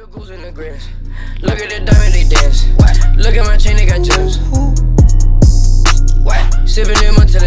goose in the grass. Look at the diamond, they dance. Look at my chain, they got gems. Sipping in my